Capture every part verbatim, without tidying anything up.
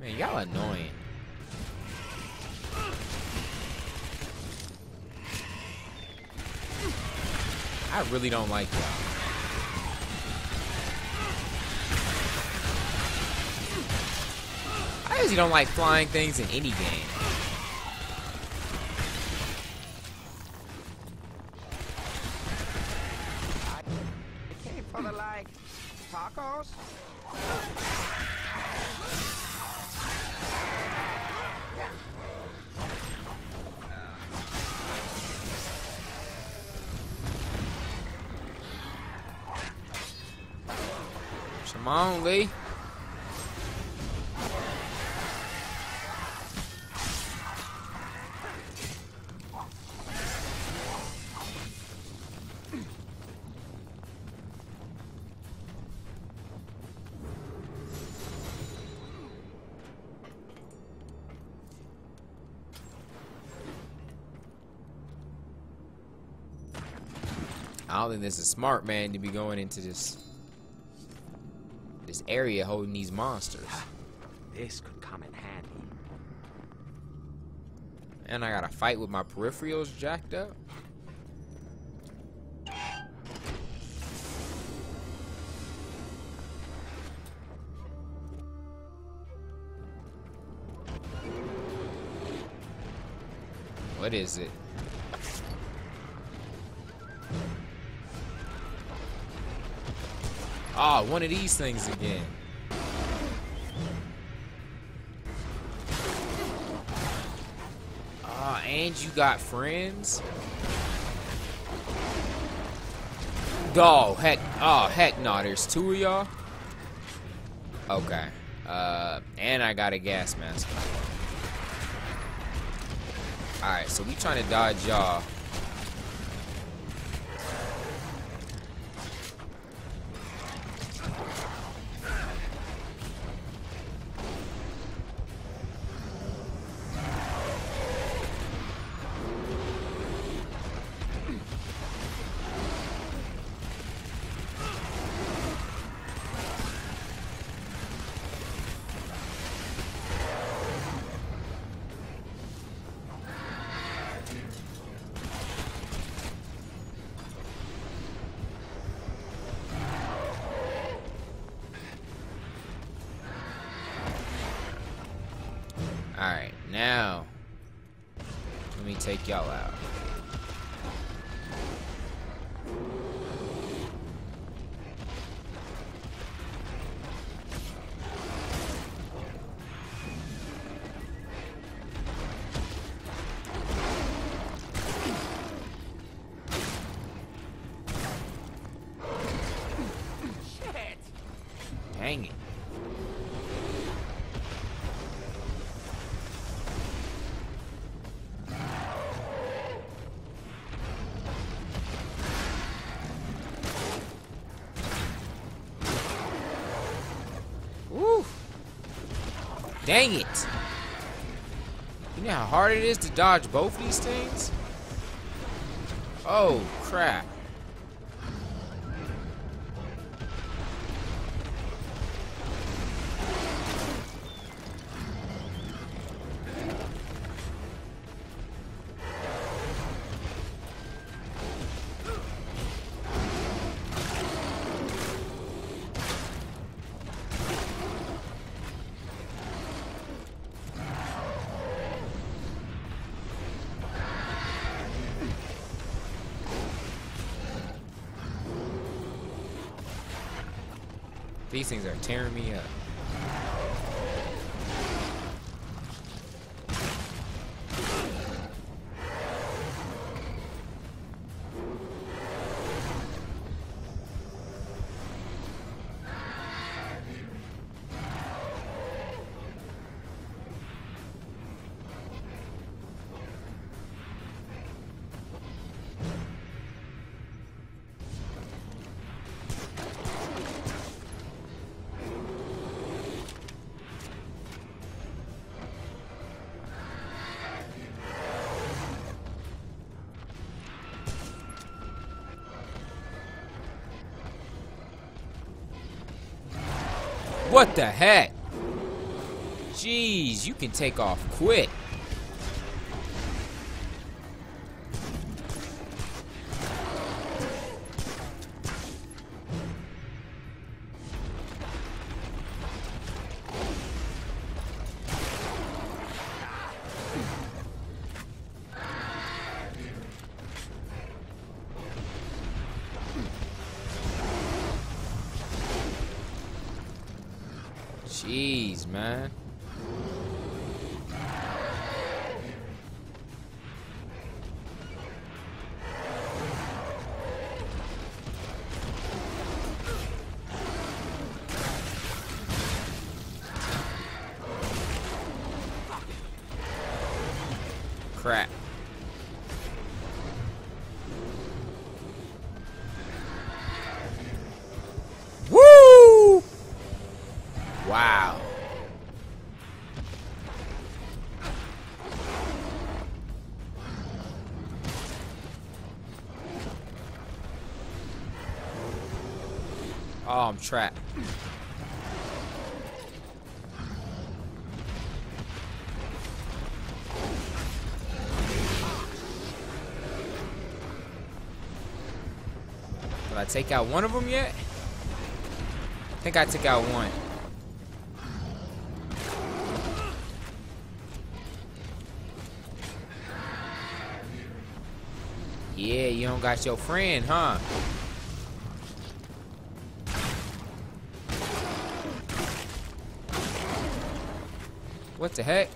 Man, y'all annoying. I really don't like y'all. I usually don't like flying things in any game. I came for the, like, tacos? Come on, Lee. I don't think this is smart, man, to be going into this this area holding these monsters. This could come in handy. And I gotta fight with my peripherals jacked up. What is it? Oh, one of these things again. Ah, uh, and you got friends? Oh, heck. Oh, heck no. There's two of y'all? Okay. Uh, and I got a gas mask. Alright, so we trying to dodge y'all. Alright, now let me take y'all out. Shit! Dang it. Woo! Dang it! You know how hard it is to dodge both these things? Oh, crap. These things are tearing me up. What the heck? Jeez, you can take off quick. Jeez, man. Crap. Woo! Wow. Oh, I'm trapped. Did I take out one of them yet? I think I took out one. Yeah, you don't got your friend, huh? What the heck?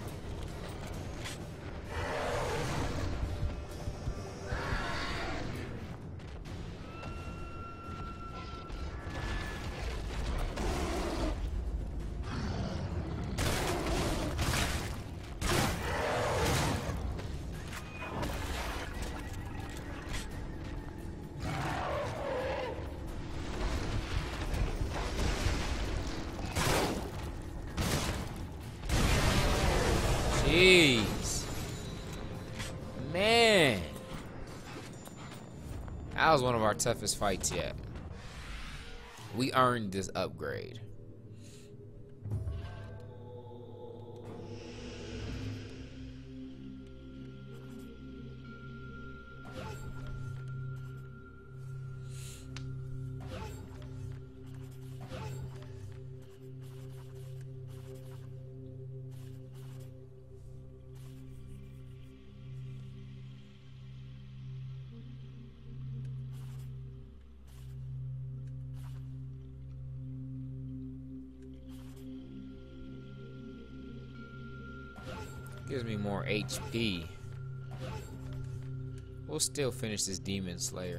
Jeez. Man. That was one of our toughest fights yet. We earned this upgrade. Gives me more H P. We'll still finish this Demon Slayer.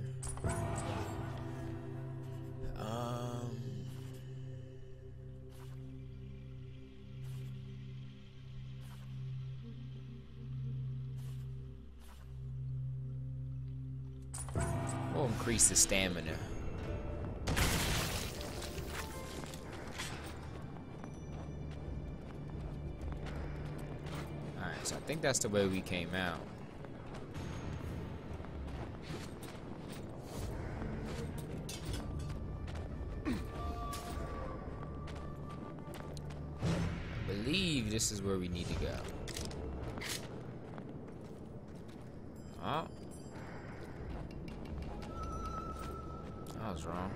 Um, we'll increase the stamina. So I think that's the way we came out. I believe this is where we need to go. Oh. I was wrong.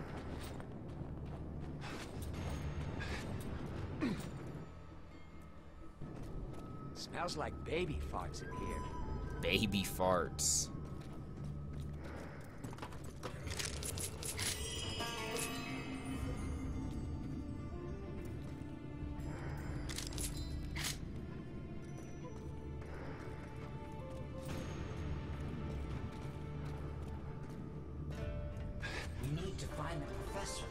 Smells like baby farts in here. Baby farts. We need to find the professor.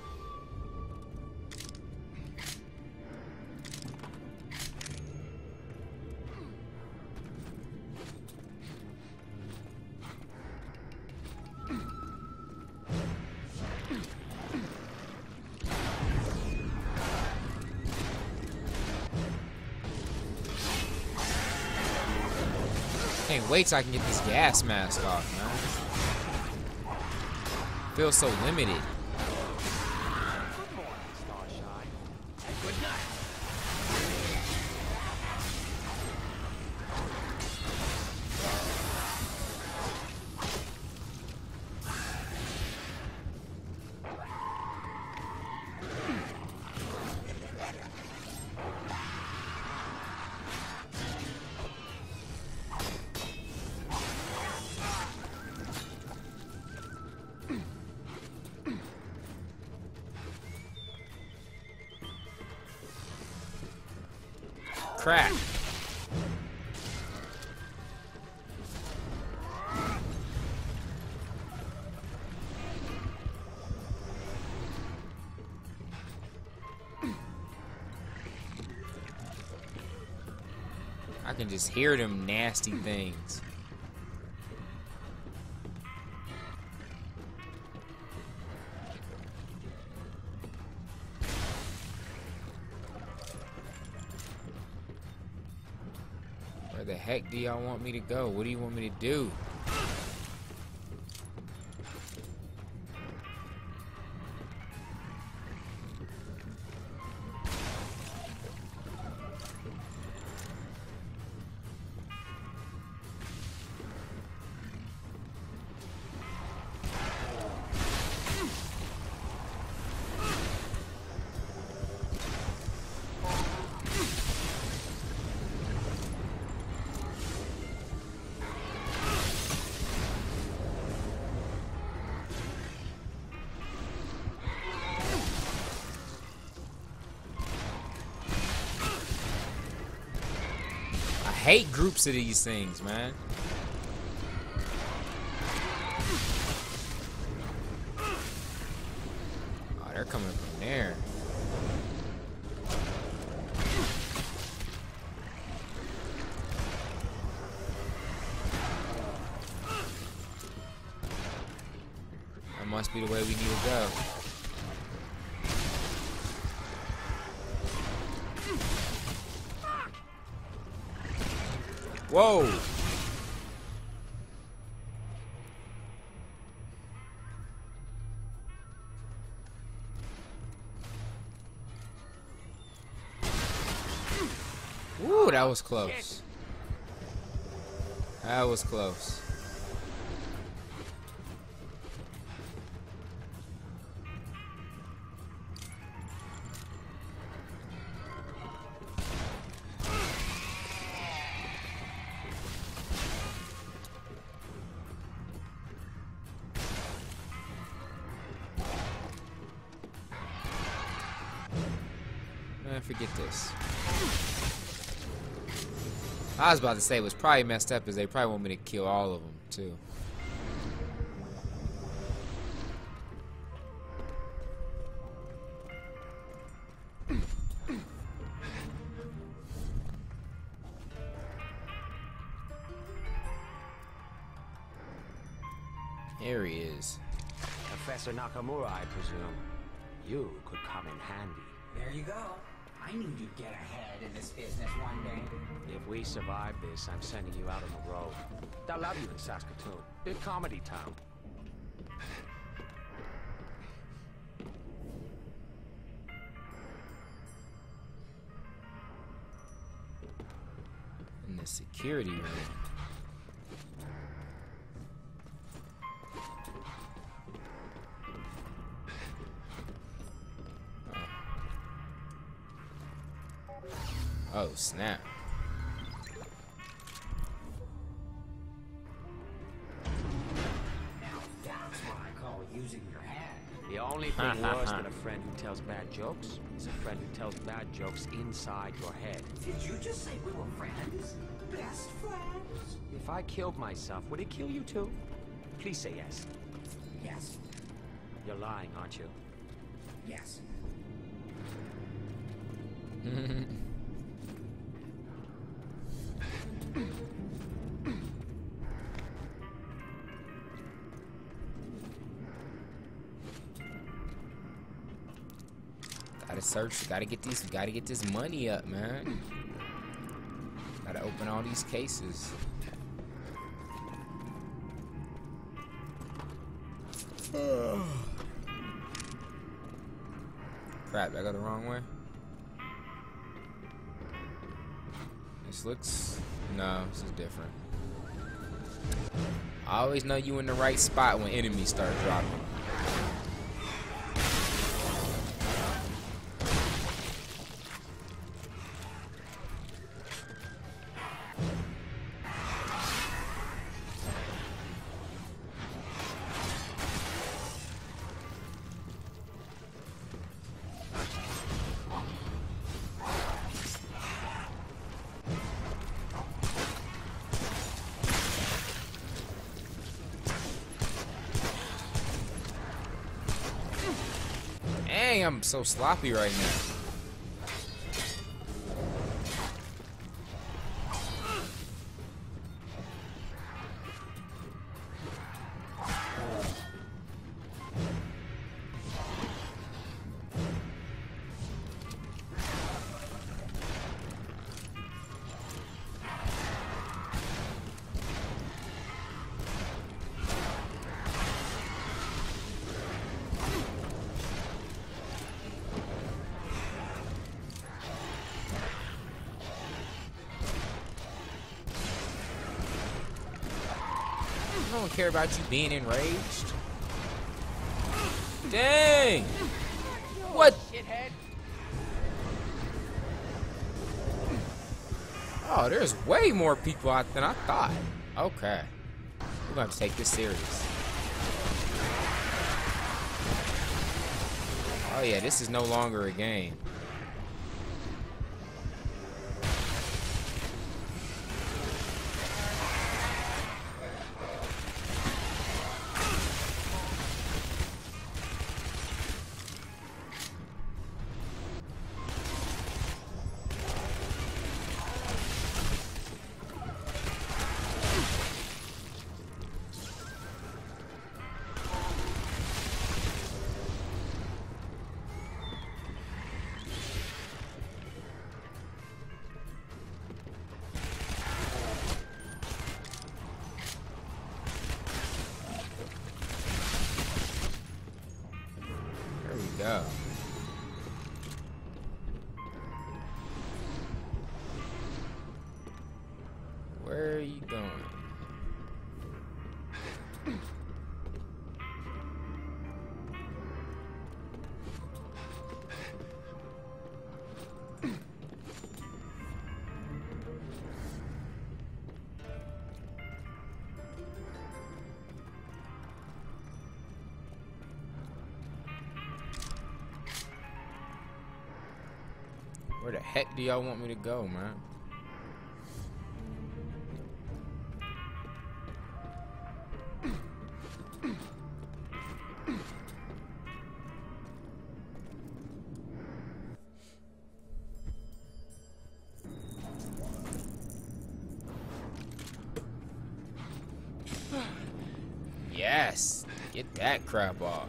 Can't wait till I can get this gas mask off, man. Feels so limited. Good morning, Starshine. And good night. crap. I can just hear them nasty things. Where the heck do y'all want me to go? What do you want me to do? I hate groups of these things, man. Oh, they're coming from there. That must be the way we need to go. Whoa! Ooh, that was close. That was close. Man, forget this. I was about to say it was probably messed up, as they probably want me to kill all of them too. Here he is. Professor Nakamura, I presume. You could come in handy. There you go. I knew you'd get ahead in this business one day. If we survive this, I'm sending you out on the road. They'll love you in Saskatoon. Big comedy town. In the security room. Oh, snap. Now that's what I call using your head. The only thing worse than a friend who tells bad jokes is a friend who tells bad jokes inside your head. Did you just say we were friends? Best friends? If I killed myself, would it kill you too? Please say yes. Yes. You're lying, aren't you? Yes. Gotta search, gotta get these, gotta get this money up, man. Gotta open all these cases. Crap, I go the wrong way. This looks, no, this is different. I always know you in the right spot when enemies start dropping. Dang, I'm so sloppy right now. I don't care about you being enraged. Dang! What? Oh, there's way more people out than I thought. Okay. We're gonna have to take this serious. Oh yeah, this is no longer a game. Go. Where are you going? Where the heck do y'all want me to go, man? Yes! Get that crap off.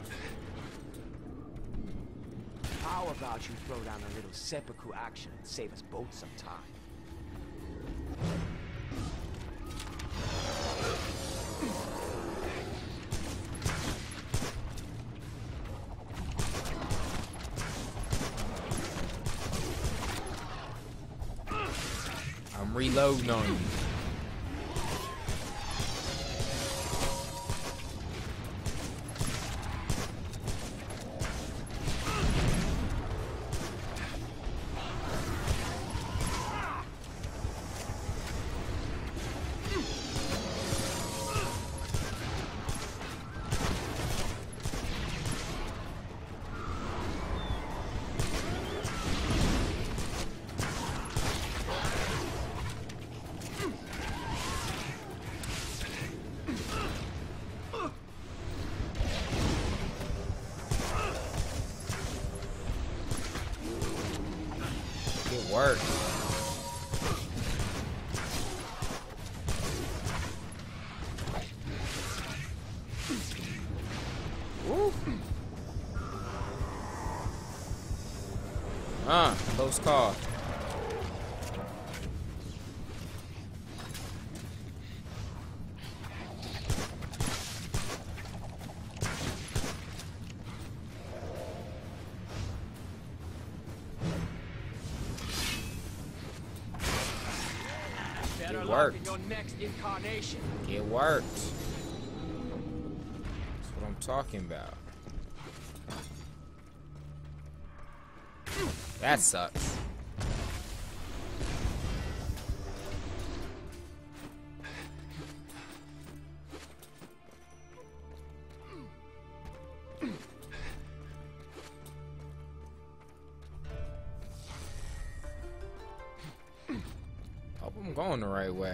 How about you throw down a little seppuku action and save us both some time? I'm reloading on you. It worked. Woo. Ah, close call. It worked. Your next incarnation. It worked. That's what I'm talking about. That sucks. Hope I'm going the right way.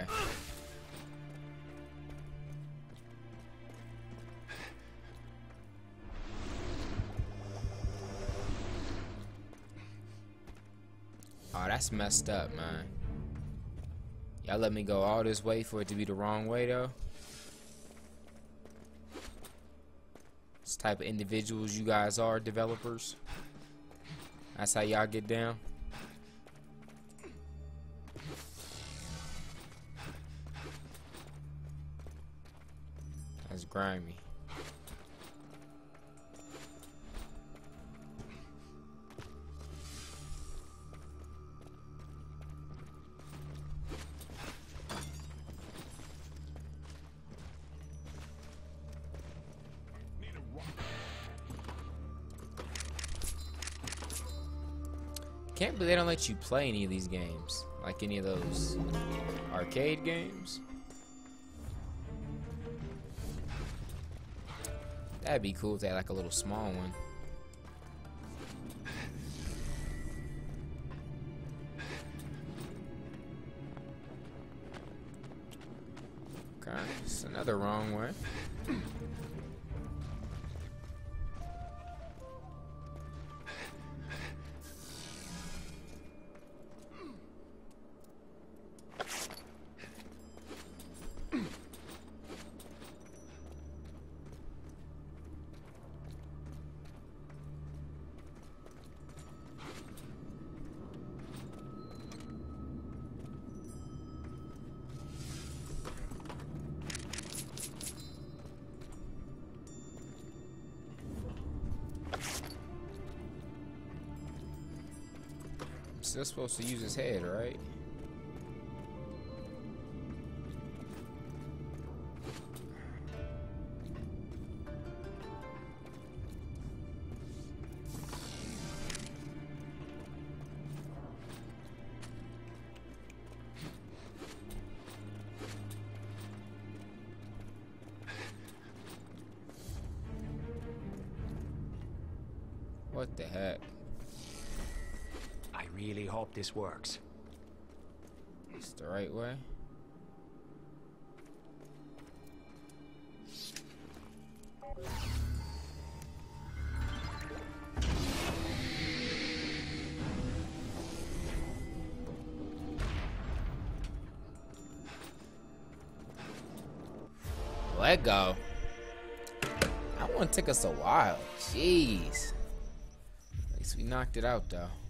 Oh, that's messed up, man. Y'all let me go all this way for it to be the wrong way, though. This type of individuals you guys are, developers. That's how y'all get down. That's grimy. Can't believe they don't let you play any of these games, like any of those arcade games. That'd be cool if they had like a little small one. Okay, it's another wrong way. Still supposed to use his head, right? What the heck? I really hope this works. It's the right way. Let go. That one took us a while. Jeez. At least we knocked it out though.